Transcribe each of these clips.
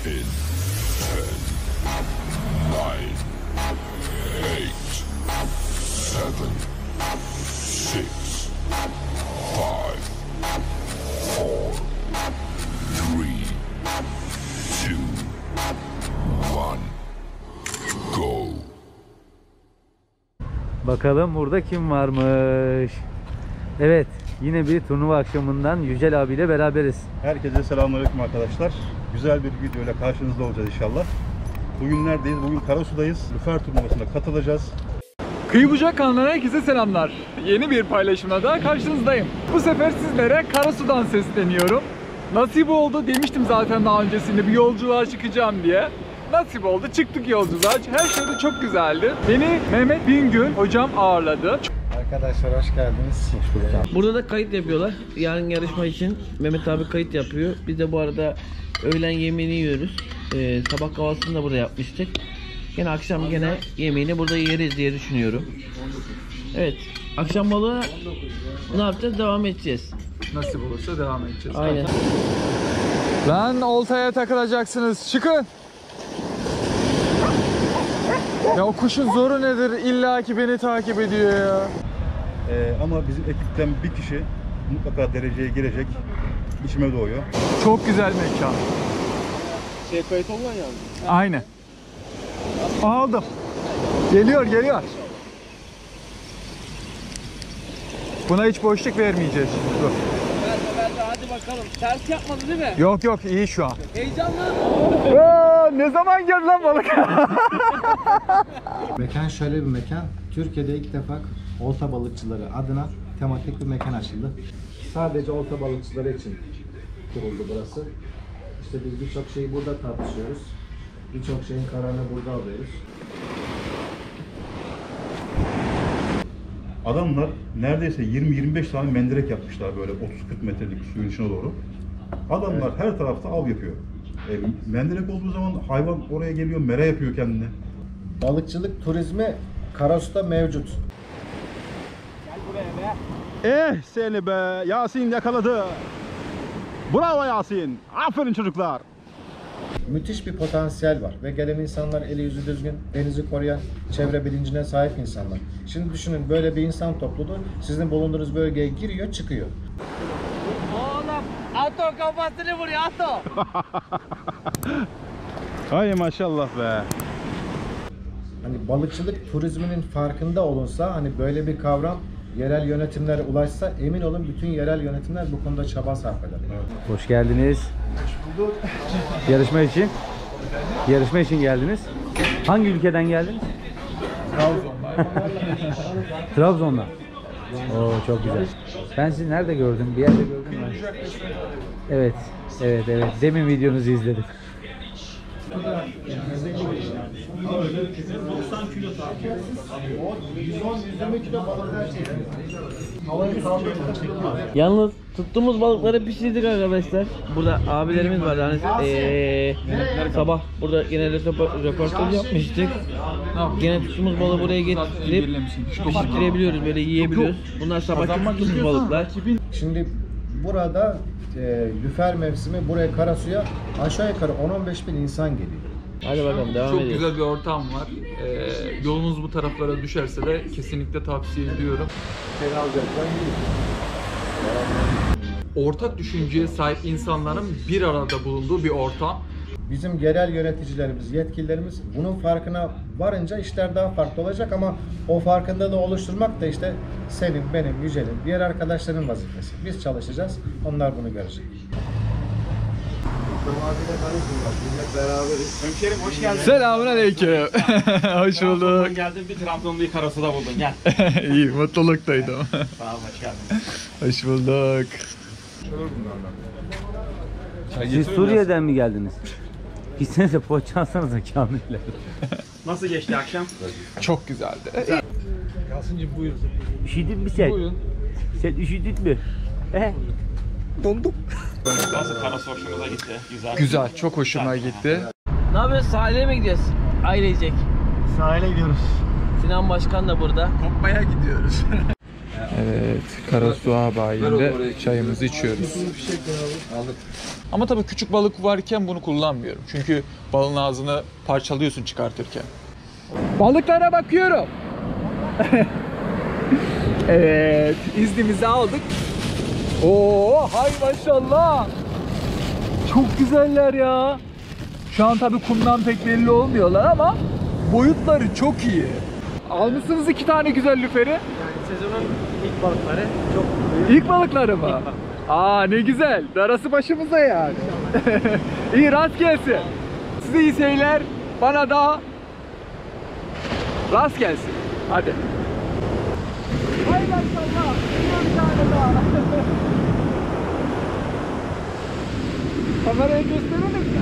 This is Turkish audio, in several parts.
10, 9, 8, 7, 6, 5, 4, 3, 2, 1, go. Bakalım burada kim varmış? Evet, yine bir turnuva akşamından Yücel abiyle beraberiz. Herkese selamünaleyküm arkadaşlar. Güzel bir videoyla karşınızda olacağız inşallah. Bugün neredeyiz? Bugün Karasu'dayız. Lüfer turnuvasına katılacağız. Kıyı Bucak kanalına herkese selamlar. Yeni bir paylaşımla da karşınızdayım. Bu sefer sizlere Karasu'dan sesleniyorum. Nasip oldu demiştim zaten daha öncesinde bir yolculuğa çıkacağım diye. Nasip oldu, çıktık yolculuğa. Her şey de çok güzeldi. Beni Mehmet Bingöl hocam ağırladı. Arkadaşlar hoş geldiniz. Hoş bulduk. Burada da kayıt yapıyorlar. Yarın yarışma için Mehmet abi kayıt yapıyor. Biz de bu arada öğlen yemeğini yiyoruz. Sabah kahvaltısını da burada yapmıştık. Yine akşam yemeğini burada yeriz diye düşünüyorum. Evet. Akşam balığı ne yapacağız? Devam edeceğiz. Nasip olursa devam edeceğiz. Aynen. Lan oltaya takılacaksınız. Çıkın. Ya o kuşun zoru nedir? İlla ki beni takip ediyor ya. Ama bizim ekipten bir kişi mutlaka dereceye girecek. İçime doğuyor. Çok güzel mekan. Kayıt olan yani. Aynen. Aldım. Geliyor. Buna hiç boşluk vermeyeceğiz. Dur. Ver, hadi bakalım. Ters yapmadı değil mi? Yok iyi şu an. Heyecanlı. Ne zaman geldi lan balık? Mekan şöyle bir mekan. Türkiye'de ilk defa olta balıkçıları adına tematik bir mekan açıldı. Sadece olta balıkçıları için kuruldu burası. İşte biz birçok şeyi burada tartışıyoruz. Birçok şeyin kararını burada alıyoruz. Adamlar neredeyse 20-25 tane mendirek yapmışlar böyle 30-40 metrelik suyun içine doğru. Adamlar her tarafta av yapıyor. Mendirek olduğu zaman hayvan oraya geliyor, mera yapıyor kendine. Balıkçılık turizmi Karasu'da mevcut. Seni be! Yasin yakaladı! Bravo Yasin! Aferin çocuklar! Müthiş bir potansiyel var ve gelen insanlar eli yüzü düzgün, denizi koruyan, çevre bilincine sahip insanlar. Şimdi düşünün böyle bir insan topluluğu sizin bulunduğunuz bölgeye giriyor, çıkıyor. Oğlum, Ato kafasını vuruyor Ato. Hay maşallah be! Hani balıkçılık turizminin farkında olunsa, hani böyle bir kavram yerel yönetimlere ulaşsa emin olun bütün yerel yönetimler bu konuda çaba sarf eder. Hoş geldiniz. Yarışma için geldiniz. Hangi ülkeden geldiniz? Trabzon'dan. Oo çok güzel. Ben sizi nerede gördüm? Bir yerde gördüm ben. Evet. Demin videonuzu izledim. 90 kilo takip. 110-120 kilo balıklar çekiyor. Havayı kaldırıp çekiyor. Yalnız tuttuğumuz balıkları pişirdik arkadaşlar. Burada abilerimiz var yani sabah burada yine röportaj yapmıştık. Yine tuttuğumuz balığı buraya getirip pişirebiliyoruz, böyle yiyebiliyoruz. Bunlar sabahki tuttuğumuz balıklar. Şimdi burada lüfer mevsimi buraya Karasu'ya aşağı yukarı 10-15 bin insan geliyor. Hadi bakalım devam Çok edelim. güzel bir ortam var. Yolunuz bu taraflara düşerse de kesinlikle tavsiye ediyorum. Ortak düşünceye sahip insanların bir arada bulunduğu bir ortam. Bizim yerel yöneticilerimiz, yetkililerimiz bunun farkına varınca işler daha farklı olacak ama o farkındalığı oluşturmak da işte senin, benim, Yücel'in, diğer arkadaşların vazifesi. Biz çalışacağız, onlar bunu görecek. Hemşerim hoş geldin. Selamünaleyküm. Hoş bulduk. Geldim, bir Trabzonlu'yu Karasu'da buldun. Gel. İyi, mutluluktaydım. Sağ ol, hoş geldin. Hoş bulduk. Siz Suriye'den mi geldiniz? Gitsenize poğaça alsanıza Kamil'le. Nasıl geçti akşam? Çok güzeldi. Üşüdün mü sen? Sen üşüdün mü? Nasıl Karasu hoşunuza gitti? Güzel. Güzel, çok hoşuma gitti. Ne yapıyoruz? Sahile mi gidiyoruz? Ailecek. Sahile gidiyoruz. Sinan Başkan da burada. Kopmaya gidiyoruz. Evet, Karasu Bayi'nde çayımızı içiyoruz. Ama tabii küçük balık varken bunu kullanmıyorum. Çünkü balığın ağzını parçalıyorsun çıkartırken. Balıklara bakıyorum. Evet, iznimizi aldık. Oo, hay maşallah. Çok güzeller ya. Şu an tabii kumdan pek belli olmuyorlar ama boyutları çok iyi. Almışsınız 2 tane güzel lüferi. Yani sezonun ilk balıkları çok İlk balıkları mı? Aa ne güzel. Darası başımıza yani. İyi rast gelsin. Size iyi seyirler. Bana da rast gelsin. Hadi. Hay maşallah. Bir tane daha. Kameraya gösterelim mi?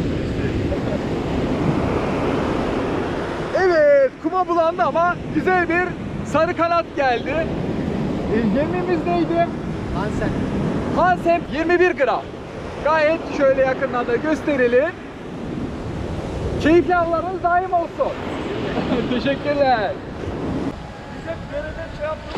Evet, kuma bulandı ama güzel bir sarı kanat geldi. Yemimiz neydi? Hansen. Hansen 21 gram. Gayet şöyle yakından da gösterelim. Keyifli avlarınız daim olsun. Teşekkürler. Biz hep derede şey yaptık.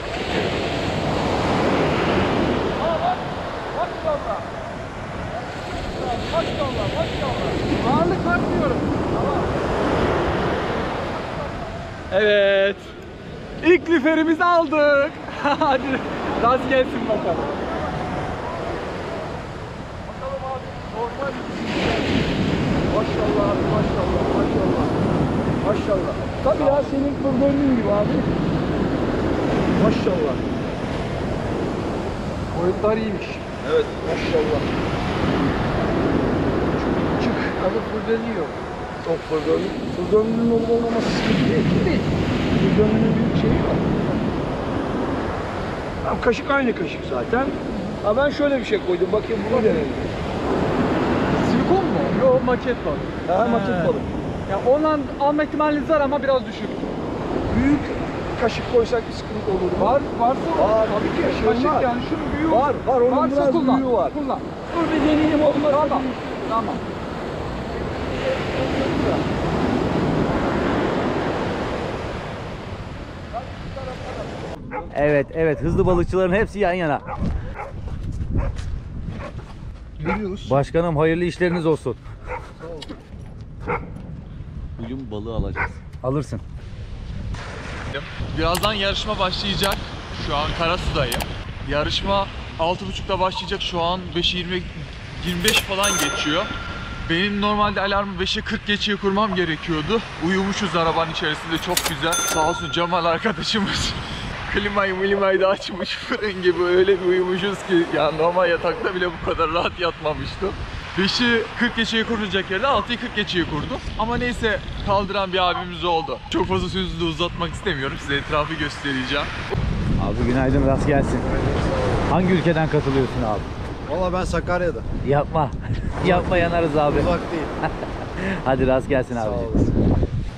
Aa bak. Maşallah. Maşallah, maşallah. Ağırlık katmıyorum. Tamam. Evet. İlk lüferimizi aldık. Hadi rast gelsin bakalım. Bakalım abi. Normal. Maşallah abi, maşallah, maşallah. Maşallah. Tabii ya senin fırgönlüğün gibi abi. Maşallah. Boyutlar iyiymiş. Evet. Maşallah. Çık. Abi fırgönlüğü yok. Çok fırgönlük. Fırgönlüğün olup olmaması sıkıntı değil. Fırgönlüğün büyük şeyi var. Abi kaşık aynı kaşık zaten. Ha ben şöyle bir şey koydum. Bakayım bunu denedim. Silikon mu? Yok maket balık. Ha maket balık. Ya ondan alma ihtimaliniz var ama biraz düşük. Büyük kaşık koysak bir sıkıntı olur mu? Varsa var. Tabii ki. Kaşık yani şunun büyüğü var. Onun biraz kullan. Büyüğü var. Kullan. Dur bir deneyeyim olmaz. Tamam. Tamam. Evet, evet. Hızlı balıkçıların hepsi yan yana. Geliyoruz. Başkanım hayırlı işleriniz olsun. Bugün balığı alacağız. Alırsın. Birazdan yarışma başlayacak. Şu an Karasu'dayım. Yarışma 6.30'da başlayacak. Şu an 5:20 25 falan geçiyor. Benim normalde alarmı 5'e 40 geçeye kurmam gerekiyordu. Uyumuşuz arabanın içerisinde, çok güzel. Sağ olsun Cemal arkadaşımız klimayı da açmış, fırın gibi öyle bir uyumuşuz ki ya normal yatakta bile bu kadar rahat yatmamıştım. 5'i 40 geçeye kurulacak yerde 6'yı 40 geçeye kurdum. Ama neyse kaldıran bir abimiz oldu. Çok fazla sözü de uzatmak istemiyorum. Size etrafı göstereceğim. Abi günaydın, rast gelsin. Hangi ülkeden katılıyorsun abi? Valla ben Sakarya'da. Yapma. Yapma, yanarız abi. Uzak değil. Hadi rast gelsin Sağ abi. olasın.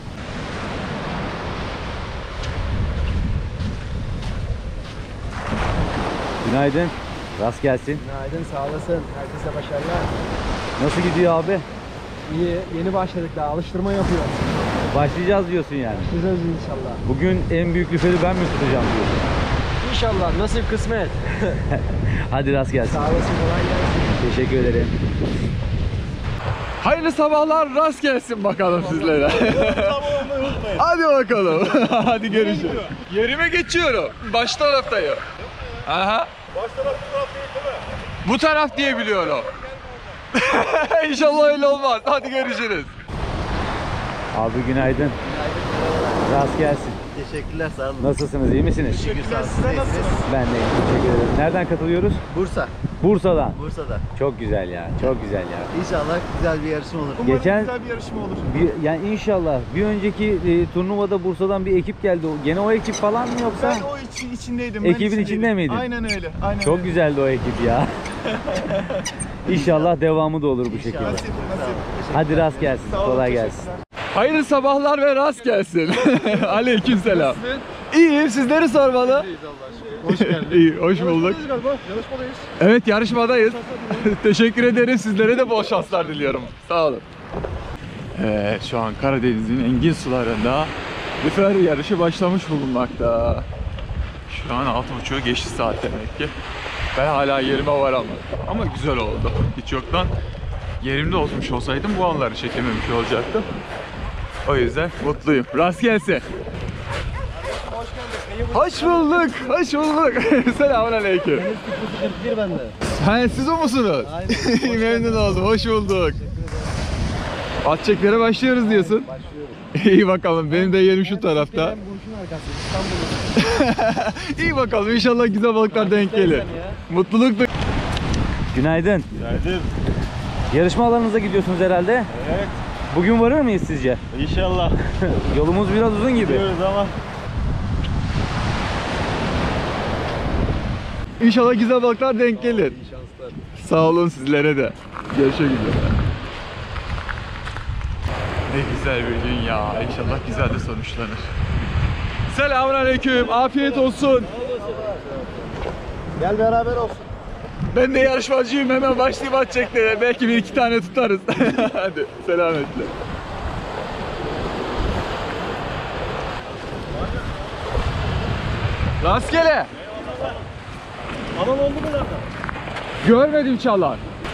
Günaydın. Rast gelsin. Günaydın, sağ olasın. Herkese başarılar. Nasıl gidiyor abi? İyi, yeni başladık daha. Alıştırma yapıyoruz. Başlayacağız diyorsun yani. Güzel inşallah. Bugün en büyük lüferi ben mi tutacağım diyorsun? İnşallah, nasip kısmet. Hadi rast gelsin. Sağ olasın, kolay gelsin. Teşekkür ederim. Hayırlı sabahlar, rast gelsin bakalım sizlere. Hadi bakalım. Hadi görüşürüz. Yerime geçiyorum. Baş taraftayım. Aha. Baş taraf bu taraf değil mi? Bu taraf diye biliyorum. İnşallah öyle olmaz. Hadi görüşürüz. Abi günaydın. Rast gelsin. Teşekkürler, sağ olun. Nasılsınız, iyi misiniz? Teşekkürler, siz nasılsınız? Ben de iyiyim, teşekkür ederim. Nereden katılıyoruz? Bursa. Bursa'dan. Bursa'da. Çok güzel ya, çok güzel ya. İnşallah güzel bir yarışma olur. Geçen Güzel bir yarışma olur. yani inşallah bir önceki turnuvada Bursa'dan bir ekip geldi. Gene o ekip falan mı yoksa? Ben o içindeydim. Ekibin içinde miydin? Aynen öyle. Aynen Çok öyle. güzeldi o ekip ya. İnşallah devamı da olur bu şekilde. Nasip, nasip. Hadi rast gelsin, Sağ olun, kolay gelsin. teşekkürler. Hayırlı sabahlar ve rast gelsin. Aleykümselam. İyiyim, sizleri sormalı. Hoş geldin. İyi, hoş bulduk. Galiba. Yarışmadayız. Evet, yarışmadayız. Teşekkür ederim. Sizlere de bol şanslar diliyorum. Sağ olun. Evet, şu an Karadeniz'in engin sularında lüfer yarışı başlamış bulunmakta. Şu an 6.30'u geçti saat demek ki. Ben hala yerime varamadım. Ama güzel oldu. Hiç yoktan yerimde oturmuş olsaydım bu anları çekememiş olacaktım. O yüzden mutluyum. Rast gelsin. Hoş bulduk. Hoş bulduk. Selamünaleyküm. Bir bende. Ha, siz o musunuz? Aynen. Memnun oldum. Hoş bulduk. At çekmeye başlıyoruz diyorsun. Başlıyoruz. İyi bakalım. Benim de yerim şu tarafta. Burç'un arkası İstanbul'da. İyi bakalım. İnşallah güzel balıklar denk gelir. Mutluluk. Günaydın. Günaydın. Yarışma alanınıza gidiyorsunuz herhalde. Evet. Bugün varır mıyız sizce? İnşallah. Yolumuz biraz uzun gibi. Gidiyoruz ama. İnşallah güzel balıklar denk gelir. Sağ olun sizlere de. Görüşmek üzere. Ne güzel bir gün ya. İnşallah güzel de sonuçlanır. Selamünaleyküm. Afiyet olsun. Gel beraber olsun. Ben de yarışmacıyım. Hemen başlayayım at çekmeye. Belki bir iki tane tutarız. Hadi selametle. Rastgele. Aman oldu mu lan? Görmedim çalar.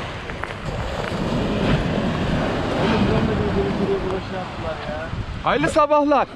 Hayırlı sabahlar.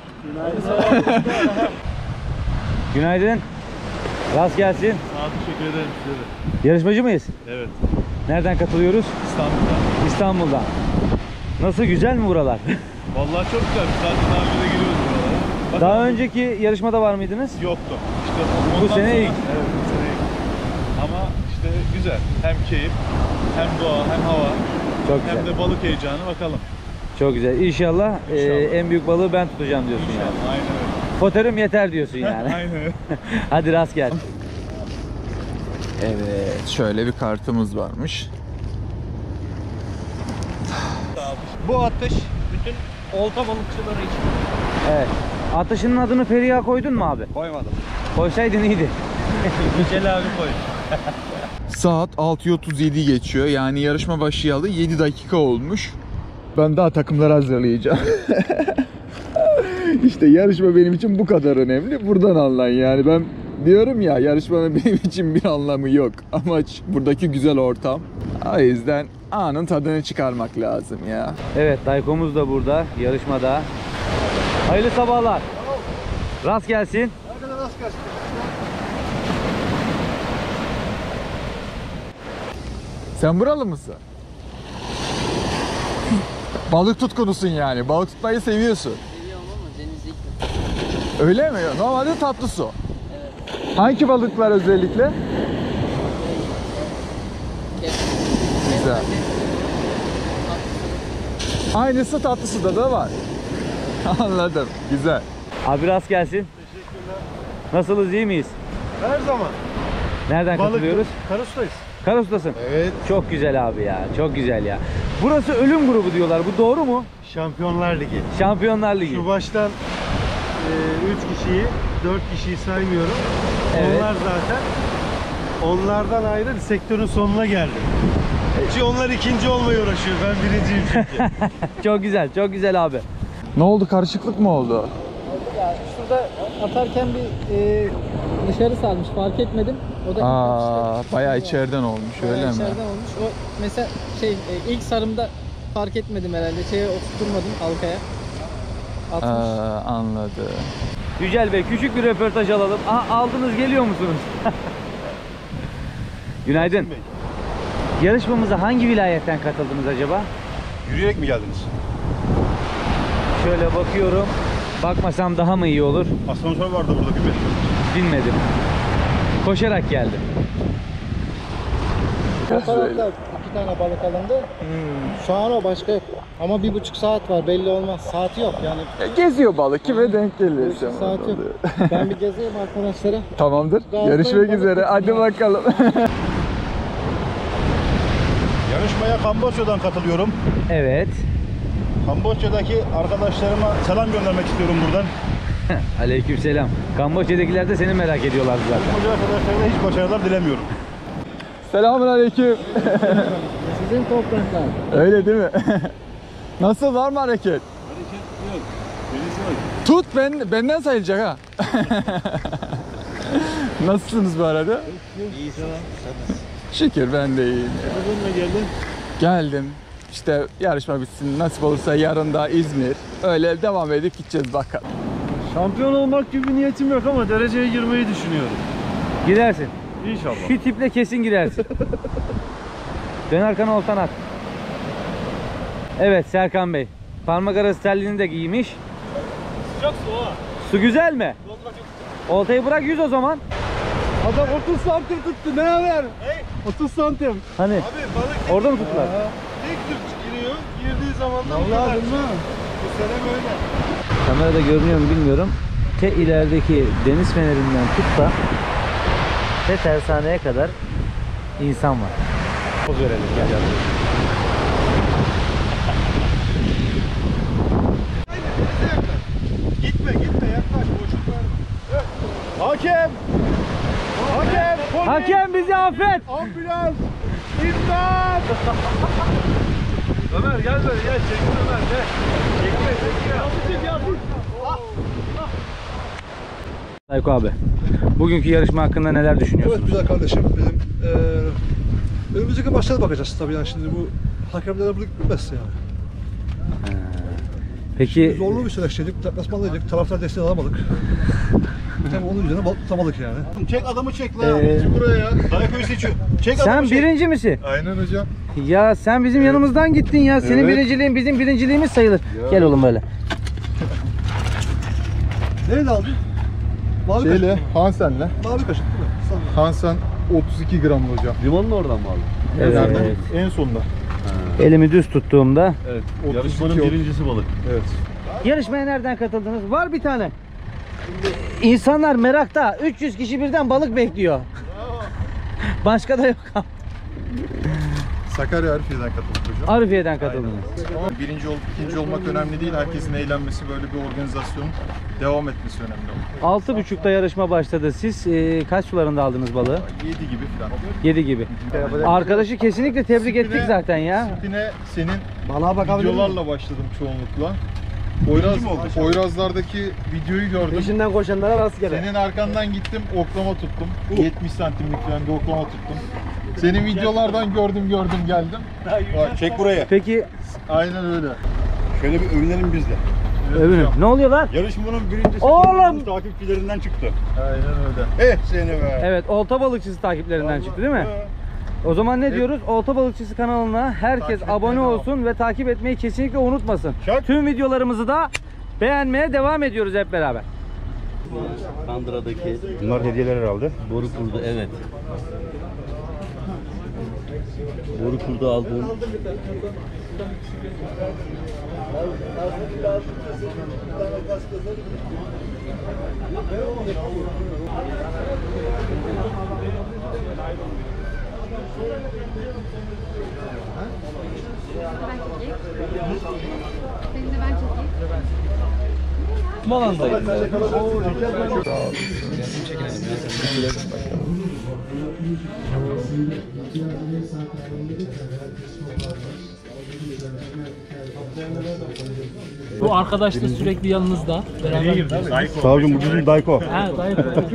Günaydın. Rast gelsin. Teşekkür ederim size de. Yarışmacı mıyız? Evet. Nereden katılıyoruz? İstanbul'da. İstanbul'dan. Nasıl, güzel mi buralar? Vallahi çok güzel. Biz zaten daha önce de giriyoruz buralara. Daha önceki yarışmada var mıydınız? Yoktu. İşte Bu ondan sene sonra- ilk. Evet, bu sene ilk. Ama işte güzel. Hem keyif, hem doğa, hem hava, Çok hem güzel. de balık heyecanı. Bakalım. Çok güzel. İnşallah, İnşallah. en büyük balığı ben tutacağım diyorsun yani. Aynen öyle. Fotörüm yeter diyorsun yani. Aynen öyle. Hadi rast gelsin. Evet, şöyle bir kartımız varmış. Bu atış bütün olta balıkçıları için. Evet. Atışının adını Feriha koydun mu abi? Koymadım. Koysaydın iyiydi. Yücel abi koy. Saat 6:37 geçiyor. Yani yarışma başlayalı 7 dakika olmuş. Ben daha takımları hazırlayacağım. İşte yarışma benim için bu kadar önemli. Buradan anlan yani. Ben diyorum ya, yarışmanın benim için bir anlamı yok. Amaç buradaki güzel ortam. O yüzden anın tadını çıkarmak lazım ya. Evet, Daykomuz da burada yarışmada. Hayırlı sabahlar. Rast gelsin. Sen buralı mısın? Balık tutkunusun yani. Balık tutmayı seviyorsun. Seviyorum ama denizde ilk defa. Öyle mi? Normalde tatlı su. Hangi balıklar özellikle? Güzel. Aynısı tatlı suda da var. Anladım. Güzel. Abi rast gelsin. Teşekkürler. Nasılız, iyi miyiz? Her zaman. Nereden katılıyoruz? Karus'tayız. Karus'tasın. Evet. Çok güzel abi ya. Çok güzel ya. Burası ölüm grubu diyorlar. Bu doğru mu? Şampiyonlar Ligi. Şampiyonlar Ligi. Şu baştan 3 kişiyi, 4 kişiyi saymıyorum. Evet. Onlar zaten onlardan ayrı sektörün sonuna geldi. Çünkü onlar ikinci olmaya uğraşıyor. Ben birinciyim çünkü. Çok güzel. Çok güzel abi. Ne oldu? Karışıklık mı oldu? Ya şurada atarken bir dışarı salmış, fark etmedim. O da Bayağı içeriden olmuş öyle mi? içeriden olmuş. O mesela ilk sarımda fark etmedim herhalde. Şeye oturtturmadım halkaya. Atmış. Anladım. Yücel Bey, küçük bir röportaj alalım. Aha, aldınız, geliyor musunuz? Günaydın. Yarışmamıza hangi vilayetten katıldınız acaba? Yürüyerek mi geldiniz? Şöyle bakıyorum. Bakmasam daha mı iyi olur? Asansör vardı burada bir benim. Bilmedim. Koşarak geldim. Bu tarafta 2 tane balık alındı. Şu an o başka yok. Ama 1,5 saat var, belli olmaz. Saati yok yani. Geziyor balık, kime denk geliyor? 1,5 saat yok. Ben bir gezeyim arkadaşlara. Tamamdır. Gazdayım, Görüşmek balık üzere. Hadi tutmaya. bakalım. Yarışmaya Kamboçya'dan katılıyorum. Evet. Kamboçya'daki arkadaşlarıma selam göndermek istiyorum buradan. Aleykümselam. Kamboçya'dakiler de seni merak ediyorlar zaten. Kamboçya arkadaşlarına hiç başarılar dilemiyorum. Selamünaleyküm. Sizin topraklar. Öyle değil mi? Nasıl, var mı hareket? Hareket yok. Deniz var. Tut, benden sayılacak ha. Nasılsınız bu arada? İyi Şükür ben de iyiyim. Geldim. İşte yarışma bitsin. Nasip olursa yarın da İzmir. Öyle devam edip gideceğiz bakalım. Şampiyon olmak gibi bir niyetim yok ama dereceye girmeyi düşünüyorum. Gidersin. İnşallah. Şu tiple kesin girersin. Dön arkana oltan at. Evet Serkan Bey. Parmak arası terliğini de giymiş. Sıcak su ha. Su güzel mi? Oltayı bırak 100 o zaman. Adam 30 santim tuttu. Ne haber? 30 santim. Hani? Abi balık Orada mı tuttular? tek tür giriyor. Girdiği zaman da bu kadar. Bu sene böyle. Kamerada görünüyor mu bilmiyorum. Te ilerideki deniz fenerinden tut da te tersaneye kadar insan var. Poz verelim gel. Gitme yaklaş boşluk verme. Hakem! Hakem! Polis! Hakem bizi affet. Ambulans! İmdat! Ömer gel böyle gel çekil Ömer gel. Çekil. Dayko abi. Bugünkü yarışma hakkında neler düşünüyorsunuz? Evet güzel kardeşim. Bizim önümüzdeki maçlara bakacağız tabii yani şimdi bu hakemlere bu bitmez yani. Peki Zorlu bir süreçteydik, deplasmanlıydık, taraftar desteği alamadık. Tam onun üzerine balık tutamadık yani. Çek adamı çek lan. Çık buraya ya. Dayko'yu seçiyor. Çek sen adamı çek. birinci misin? Aynen hocam. Ya sen bizim yanımızdan gittin ya. Senin birinciliğin bizim birinciliğimiz sayılır. Gel oğlum böyle. Neyle aldın? Mavi Şeyle, kaşık. Hansen'le. Mavi kaşık değil mi? Sağ ol. Hansen 32 gram hocam. Limonun oradan mı aldın? Evet. Nereden? En sonunda. Elimi düz tuttuğumda. Evet. Yarışmanın birincisi balık. Evet. Yarışmaya nereden katıldınız? Var bir tane. İnsanlar merakta. 300 kişi birden balık bekliyor. Başka da yok. Sakarya Arifiye'den katıldık hocam. Arifiye'den katıldınız. Ama birinci olup ikinci olmak önemli değil. Herkesin eğlenmesi, böyle bir organizasyonun devam etmesi önemli. 6.30'da yarışma başladı. Siz kaç sularında aldınız balığı? 7 gibi falan. 7 gibi. Arkadaşı kesinlikle tebrik ettik zaten ya. Spine senin Balığa bakabilir miyim? videolarla başladım çoğunlukla. Poyrazlardaki videoyu gördüm. Peşinden koşanlara rastgele. Senin arkandan gittim, oklama tuttum. 70 santimlik falan bir oklama tuttum. Senin videolardan gördüm geldim. Bak, çek buraya. Peki Aynen öyle. Şöyle bir övünelim biz de. övünün. Ne oluyor lan? Yarışmanın birincisi Oğlum! takipçilerinden çıktı. Aynen öyle. Seni be. Evet, olta balıkçısı takiplerinden çıktı değil mi? O zaman ne diyoruz? Olta Balıkçısı kanalına herkes abone olsun ve takip etmeyi kesinlikle unutmasın. Tüm videolarımızı da beğenmeye devam ediyoruz hep beraber. Kandıra'daki Bunlar hediyeler herhalde. boru kurdu, evet. Boru kurdu aldığım Seni de ben çekeyim. Molandayız. Bu arkadaş da sürekli yanınızda. Beraber. Savcım bu bizim Dayko. Ha, dayı.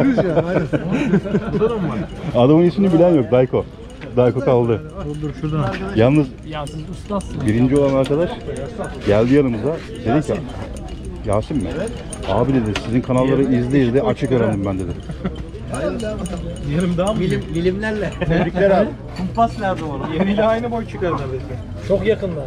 Adamın ismini bilen yok Dayko. Dayko kaldı. Dur şuradan. Yalnız Ya siz ustasınız. birinci olan arkadaş geldi yanımıza. Dedi ki Yasin mi? Abi dedi sizin kanalları izle açık öğrendim ben dedi. Yarım daha mı? Bilimlerle. Tebrikler abi. Kumpas lazım ona. Yeniyle aynı boy çıkar neredeyse. Çok yakınlar.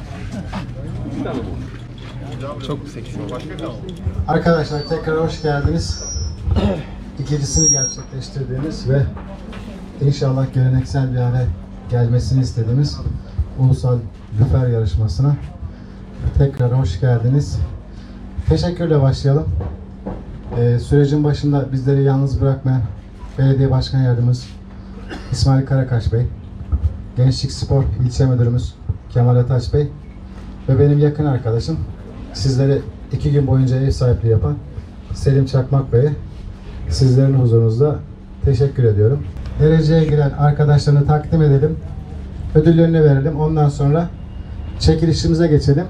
Çok seksi. Arkadaşlar tekrar hoş geldiniz. İkincisini gerçekleştirdiğimiz ve inşallah geleneksel bir hale gelmesini istediğimiz ulusal lüfer yarışmasına tekrar hoş geldiniz. Teşekkürle başlayalım. Sürecin başında bizleri yalnız bırakmayan Belediye Başkan Yardımcımız İsmail Karakaş Bey, Gençlik Spor İlçe Müdürümüz Kemal Ataç Bey ve benim yakın arkadaşım, sizlere 2 gün boyunca ev sahipliği yapan Selim Çakmak Bey'e sizlerin huzurunuzda teşekkür ediyorum. Dereceye giren arkadaşlarını takdim edelim, ödüllerini verelim. Ondan sonra çekilişimize geçelim.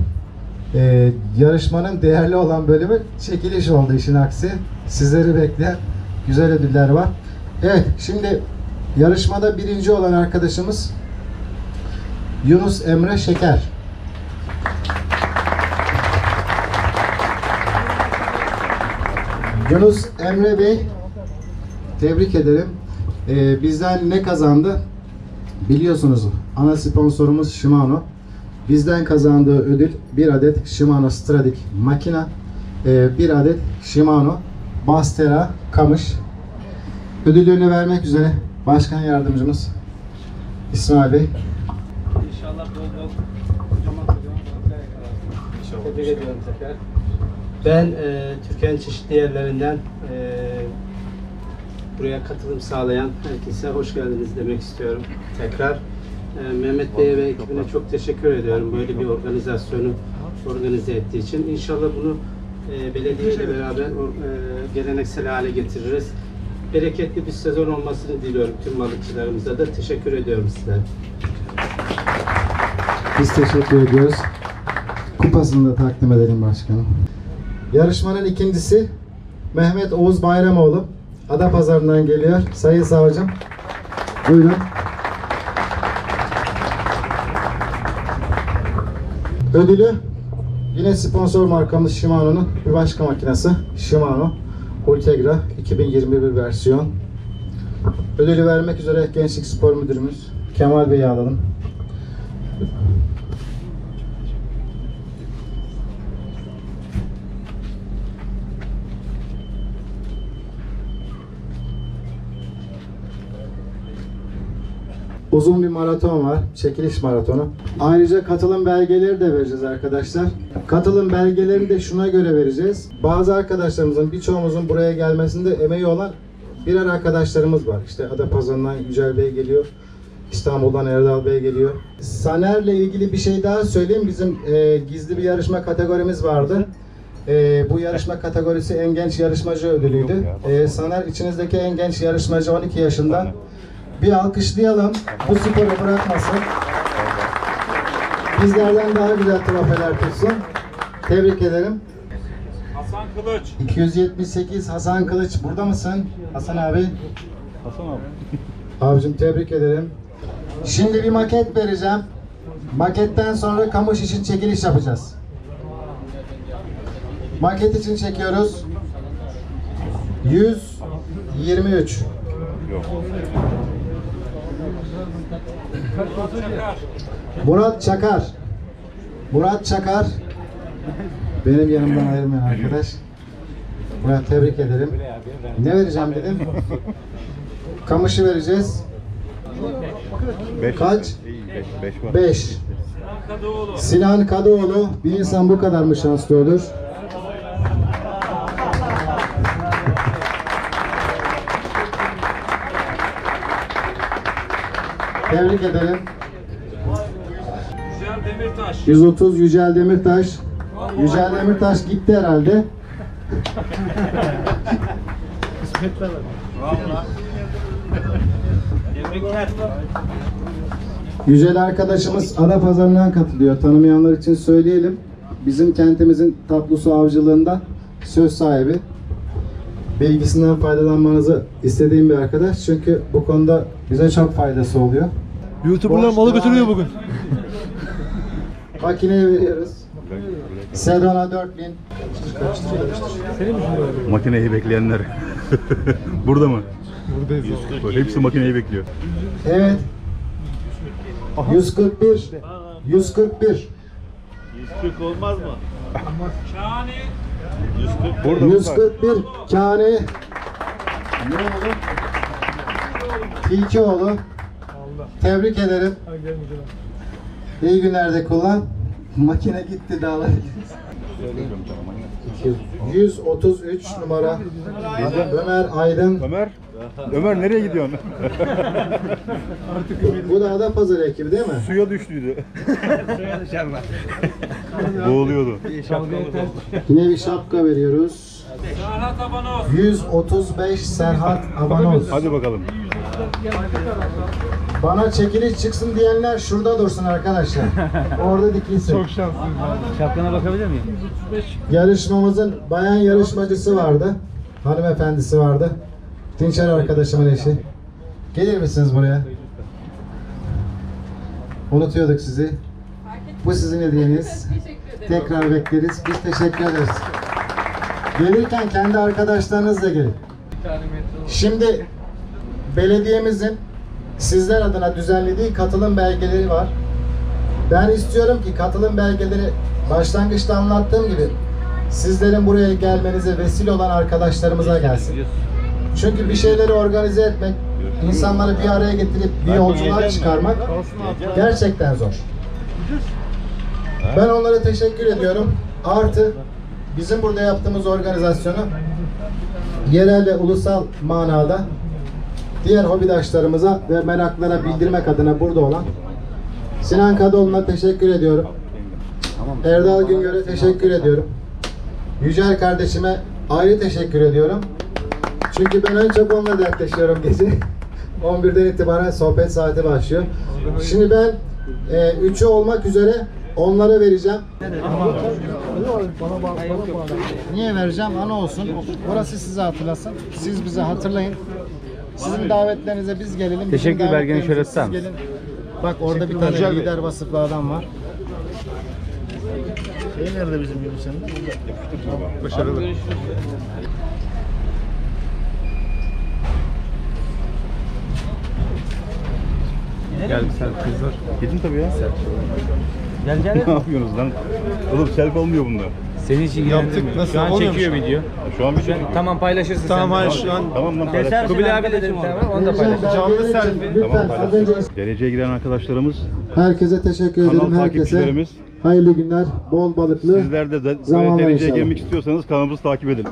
Yarışmanın değerli olan bölümü çekiliş oldu, işin aksi. Sizleri bekleyen güzel ödüller var. Evet, şimdi yarışmada birinci olan arkadaşımız Yunus Emre Şeker. Yunus Emre Bey, tebrik ederim. Bizden ne kazandı? Biliyorsunuz ana sponsorumuz Shimano. Bizden kazandığı ödül bir adet Shimano Stradic makina, bir adet Shimano Bastera kamış. Ödülünü vermek üzere Başkan Yardımcımız İsmail Bey. İnşallah bol bol kocaman tebrik ediyorum tekrar. Ben Türkiye'nin çeşitli yerlerinden buraya katılım sağlayan herkese hoş geldiniz demek istiyorum tekrar. Mehmet Bey'e ve ekibine çok teşekkür ediyorum böyle bir organizasyonu organize ettiği için. İnşallah bunu belediye ile beraber geleneksel hale getiririz. Bereketli bir sezon olmasını diliyorum tüm balıkçılarımıza da. Teşekkür ediyorum size. Biz teşekkür ediyoruz. Kupasını da takdim edelim başkanım. Yarışmanın ikincisi Mehmet Oğuz Bayramoğlu. Adapazarı'ndan geliyor. Sayın Savcım, buyurun. Ödülü yine sponsor markamız Shimano'nun bir başka makinesi Shimano Ultegra 2021 versiyon. Ödülü vermek üzere Gençlik Spor Müdürümüz Kemal Bey'i alalım. Uzun bir maraton var, çekiliş maratonu. Ayrıca katılım belgeleri de vereceğiz arkadaşlar. Katılım belgelerini de şuna göre vereceğiz. Bazı arkadaşlarımızın, birçoğumuzun buraya gelmesinde emeği olan birer arkadaşlarımız var. İşte Adapazarı'ndan Yücel Bey geliyor, İstanbul'dan Erdal Bey geliyor. Saner'le ilgili bir şey daha söyleyeyim. Bizim gizli bir yarışma kategorimiz vardı. Bu yarışma kategorisi en genç yarışmacı ödülüydü. Saner içinizdeki en genç yarışmacı 12 yaşından. Bir alkışlayalım. Bu sporu bırakmasın. Bizlerden daha güzel trofeler tutsun. Tebrik ederim. Hasan Kılıç. 278 Hasan Kılıç. Burada mısın? Hasan abi. Hasan abi. Abicim tebrik ederim. Şimdi bir maket vereceğim. Maketten sonra kamış için çekiliş yapacağız. Maket için çekiyoruz. 123. Murat Çakar. Murat Çakar. Benim yanımdan ayrılmayan arkadaş. Murat tebrik ederim. Ne vereceğim dedim. Kamışı vereceğiz. Kaç? 5. Sinan Kadıoğlu. Bir insan bu kadar mı şanslı olur? Tebrik ederim. Yücel Demirtaş. 130 Yücel Demirtaş. Yücel Demirtaş gitti herhalde. Tebrikler. Yücel arkadaşımız Adapazarı'ndan katılıyor. Tanımayanlar için söyleyelim. Bizim kentimizin tatlısu avcılığında söz sahibi. Bilgisinden faydalanmanızı istediğim bir arkadaş. Çünkü bu konuda bize çok faydası oluyor. YouTuber'lar malı götürüyor bugün. Makineye veriyoruz. Sedona 4000. Makineyi bekleyenler. Burada mı? Buradayız. Hepsi makineyi bekliyor. Evet. 141. 141. 140 olmaz mı? Şahane. 141 Kani. Ne oldu? Tilkioğlu. Tebrik ederim. İyi günlerde kullan. Makine gitti dağlar. 133 numara. Ömer Aydın. Ömer nereye gidiyorsun? Bu da Adapazarı ekibi değil mi? Suya düştüydü. Boğuluyordu. Yine bir şapka veriyoruz. Serhat Abanoz. 135 Serhat Abanoz. Hadi bakalım. Bana çekiliş çıksın diyenler şurada dursun arkadaşlar. Orada dikilsin. Çok şanslıyım. Şapkana bakabilir miyim? Yarışmamızın bayan yarışmacısı vardı. Hanımefendisi vardı. Dinçer arkadaşımın eşi. Gelir misiniz buraya? Unutuyorduk sizi. Bu sizin hediyeniz. Tekrar bekleriz. Biz teşekkür ederiz. Gelirken kendi arkadaşlarınızla gelin. Şimdi belediyemizin sizler adına düzenlediği katılım belgeleri var. Ben istiyorum ki katılım belgeleri başlangıçta anlattığım gibi sizlerin buraya gelmenize vesile olan arkadaşlarımıza gelsin. Çünkü bir şeyleri organize etmek, insanları bir araya getirip bir yolculuğa çıkarmak gerçekten zor. Ben onlara teşekkür ediyorum. Artı bizim burada yaptığımız organizasyonu yerel ve ulusal manada diğer hobidaşlarımıza ve meraklara bildirmek adına burada olan Sinan Kadıoğlu'na teşekkür ediyorum. Erdal Güngör'e teşekkür ediyorum. Yücel kardeşime ayrı teşekkür ediyorum. Çünkü ben en çok onunla dertleşiyorum gece. 11'den itibaren sohbet saati başlıyor. Şimdi ben 3'ü olmak üzere onlara vereceğim. Niye vereceğim? Ana olsun. Burası sizi hatırlasın. Siz bizi hatırlayın. Sizin davetlerinize biz gelelim. Teşekkür belgeni şöyle tutar siz gelin. Bak orada bir tane lider vasıflı adam var. Nerede bizim gibi senin? Başarılı. Gel bir selfie kızlar. Gidin tabii ya. Gel gel. Ne yapıyorsunuz lan? Oğlum selfie olmuyor bunda. Senin için ilgilendirmiyor. Şu an çekiyor video. Şu an bir şey. Tamam paylaşırsın. Tamam, sen de. hayır şu an. Tamam lan. Keser Kubilay abi de dedim tamam onu da paylaş. Canlı selfie. Tamam paylaş. Dereceye giren arkadaşlarımız, Herkese teşekkür ederim. kanal Herkese takipçilerimiz. hayırlı günler, bol balıklı. Sizler de böyle zamanlar dereceye inşallah. girmek istiyorsanız kanalımızı takip edin.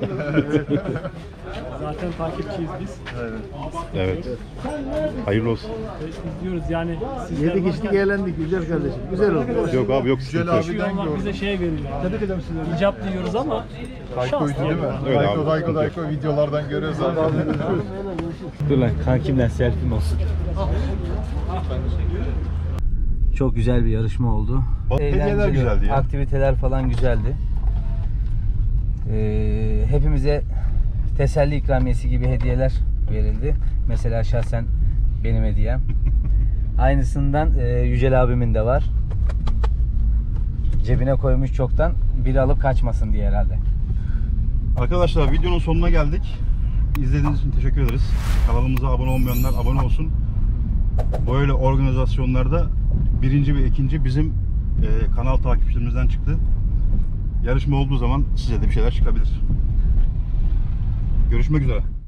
Zaten takipçiyiz biz. Evet. Hayırlı olsun. İzliyoruz yani. Yedik içtik eğlendik güzel kardeşim. Güzel oldu. Yok abi yok. Güzel sıkıntı yok. abiden Allah bize gördüm. şey veriyor. Tebrik ederim sizleri. İcap diyoruz ama Dayko'ydu değil mi? Öyle abi. Dayko videolardan görüyoruz zaten. Dur lan kankimle selfie'm olsun. Çok güzel bir yarışma oldu. Hediyeler Eğlenceli, güzeldi ya. aktiviteler falan güzeldi. Hepimize teselli ikramiyesi gibi hediyeler verildi. Mesela şahsen benim hediyem. Aynısından Yücel abimin de var. Cebine koymuş çoktan. Biri alıp kaçmasın diye herhalde. Arkadaşlar videonun sonuna geldik. İzlediğiniz için teşekkür ederiz. Kanalımıza abone olmayanlar abone olsun. Böyle organizasyonlarda birinci ve ikinci bizim kanal takipçilerimizden çıktı. Yarışma olduğu zaman size de bir şeyler çıkabilir. Görüşmek üzere.